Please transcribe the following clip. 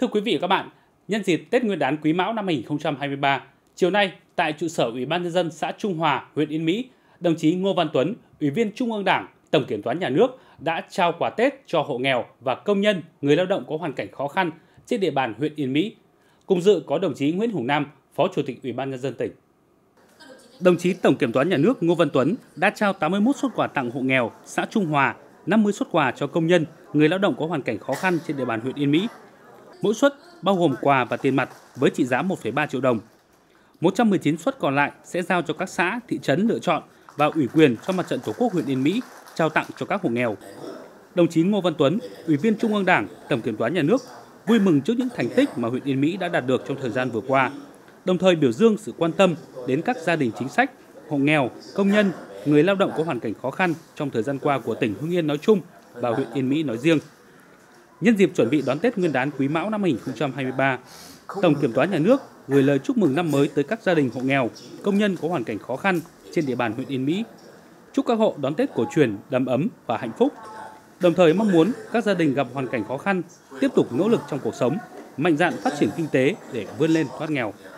Thưa quý vị và các bạn, nhân dịp Tết Nguyên đán Quý Mão năm 2023, chiều nay tại trụ sở Ủy ban nhân dân xã Trung Hòa, huyện Yên Mỹ, đồng chí Ngô Văn Tuấn, Ủy viên Trung ương Đảng, Tổng Kiểm toán Nhà nước đã trao quà Tết cho hộ nghèo và công nhân, người lao động có hoàn cảnh khó khăn trên địa bàn huyện Yên Mỹ. Cùng dự có đồng chí Nguyễn Hùng Nam, Phó Chủ tịch Ủy ban nhân dân tỉnh. Đồng chí Tổng Kiểm toán Nhà nước Ngô Văn Tuấn đã trao 81 suất quà tặng hộ nghèo xã Trung Hòa, 50 suất quà cho công nhân, người lao động có hoàn cảnh khó khăn trên địa bàn huyện Yên Mỹ. Mỗi suất bao gồm quà và tiền mặt với trị giá 1,3 triệu đồng. 119 suất còn lại sẽ giao cho các xã, thị trấn lựa chọn và ủy quyền cho Mặt trận Tổ quốc huyện Yên Mỹ trao tặng cho các hộ nghèo. Đồng chí Ngô Văn Tuấn, Ủy viên Trung ương Đảng, Tổng Kiểm toán Nhà nước vui mừng trước những thành tích mà huyện Yên Mỹ đã đạt được trong thời gian vừa qua, đồng thời biểu dương sự quan tâm đến các gia đình chính sách, hộ nghèo, công nhân, người lao động có hoàn cảnh khó khăn trong thời gian qua của tỉnh Hưng Yên nói chung và huyện Yên Mỹ nói riêng. Nhân dịp chuẩn bị đón Tết Nguyên đán Quý Mão năm 2023, Tổng Kiểm toán Nhà nước gửi lời chúc mừng năm mới tới các gia đình hộ nghèo, công nhân có hoàn cảnh khó khăn trên địa bàn huyện Yên Mỹ. Chúc các hộ đón Tết cổ truyền đầm ấm và hạnh phúc. Đồng thời mong muốn các gia đình gặp hoàn cảnh khó khăn tiếp tục nỗ lực trong cuộc sống, mạnh dạn phát triển kinh tế để vươn lên thoát nghèo.